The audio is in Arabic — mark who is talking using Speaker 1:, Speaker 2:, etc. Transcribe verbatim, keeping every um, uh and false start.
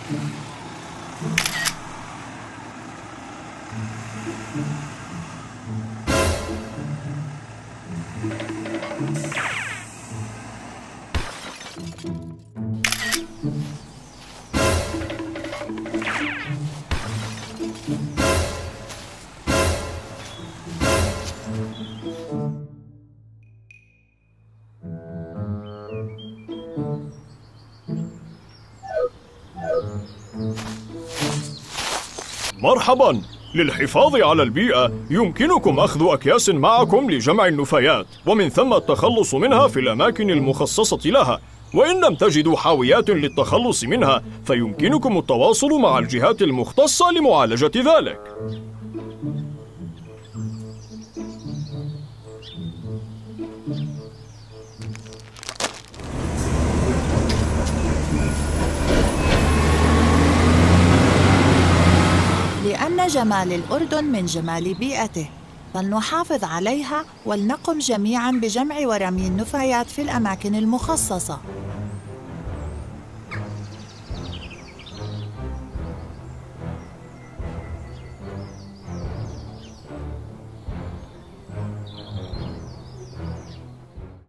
Speaker 1: مرحباً! للحفاظ على البيئة يمكنكم أخذ أكياس معكم لجمع النفايات ومن ثم التخلص منها في الأماكن المخصصة لها، وإن لم تجدوا حاويات للتخلص منها فيمكنكم التواصل مع الجهات المختصة لمعالجة ذلك.
Speaker 2: لأن جمال الأردن من جمال بيئته، فلنحافظ عليها ولنقم جميعاً بجمع ورمي النفايات في الأماكن المخصصة.